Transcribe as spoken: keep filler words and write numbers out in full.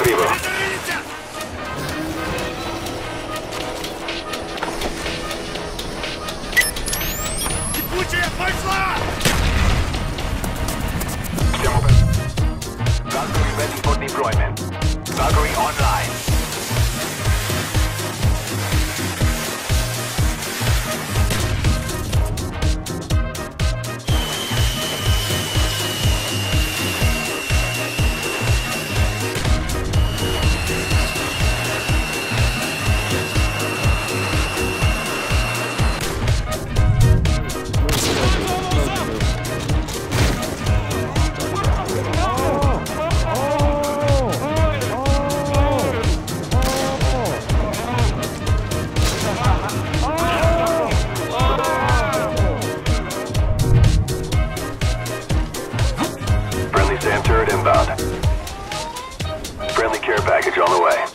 arrivo. Siamo per... Valkyrie ready for deployment. Valkyrie online. Friendly SAM turret inbound. Friendly care package on the way.